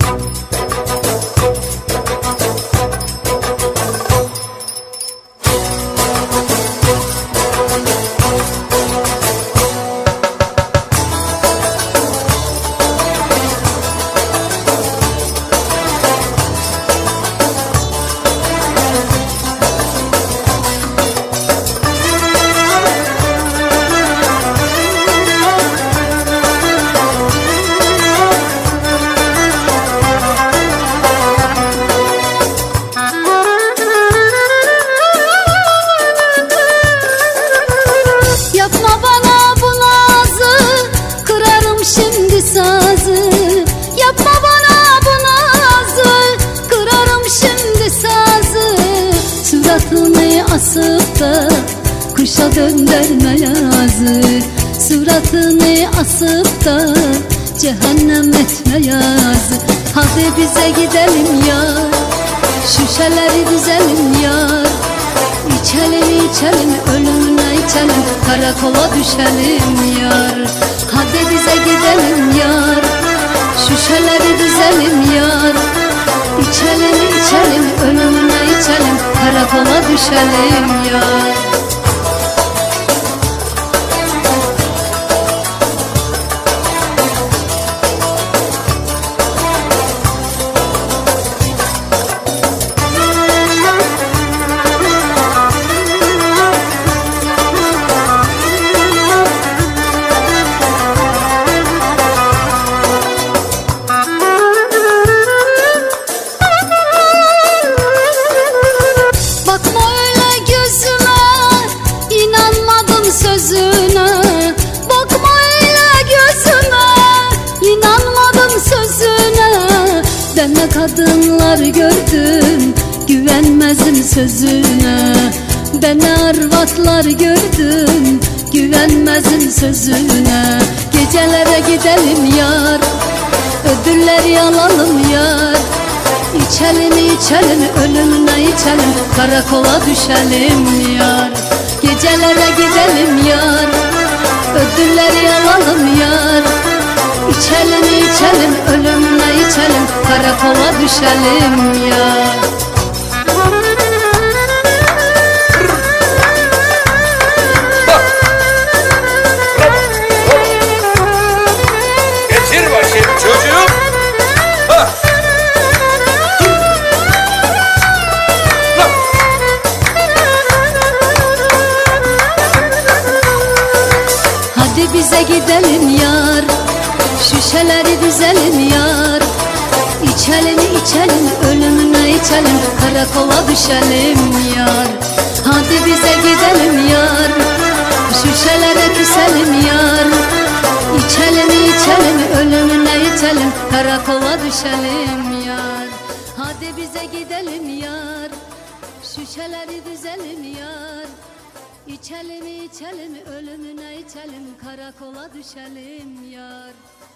Asıp da kışa döndürme yazık. Suratını asıp da cehennem etme yazık. Hadi bize gidelim yar, şişeleri dizelim yar. İçelim içelim ölümüne içelim, karakola düşelim yar. Hadi bize gidelim yar, şişeleri dizelim yar. İçelim içelim ölümüne içelim, karakola düşelim yar. Sözüne bakma öyle gözüme, inanmadım sözüne. Ben ne kadınlar gördüm, güvenmezdim sözüne. Ben ne arvatlar gördüm, güvenmezdim sözüne. Gecelere gidelim yar, ödülleri alalım yar. İçelim içelim ölümüne içelim, karakola düşelim yar. Gecelere gidelim yar, ödülleri alalım yar. İçelim içelim ölümüne içelim, karakola düşelim yar. Getir bakayım çocuğum. Hadi bize gidelim yar, şişeleri dizelim yar. İçelim içelim ölümüne içelim, karakola düşelim yar. Hadi bize gidelim yar, şişelere küselim yar. İçelim içelim ölümüne içelim, karakola düşelim yar. Hadi bize gidelim yar, şişeleri dizelim yar. İçelim içelim ölümüne içelim, karakola düşelim yar.